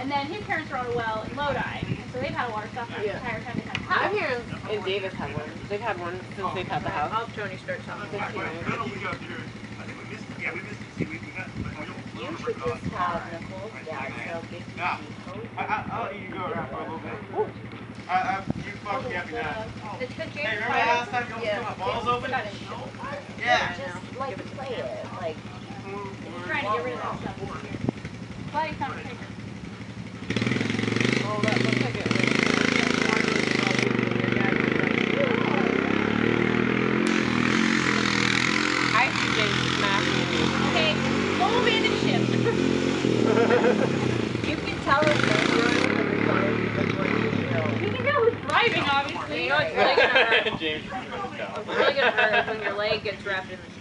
And then his parents are on a well in Lodi, so they've had a water stop the entire time they've had the house. I'm here in Davis have one. They've had one since they've had the house. I'll have Tony start something. We missed it. You should just have Nicole's dad sell 50 I'll let you go around for a little bit. You fucked me up now. It's because Hey, remember that last time you opened my balls open? Yeah. Just like play it, like. He's trying to get rid of that stuff. Glad he found a trigger. Oh, that looks like it. I see James smashing me. Okay, full abandoned ship. You can tell us that you're in the recording because we're You can tell who's driving, obviously. You know what's really gonna hurt? James. What's really gonna hurt is when your leg gets wrapped in the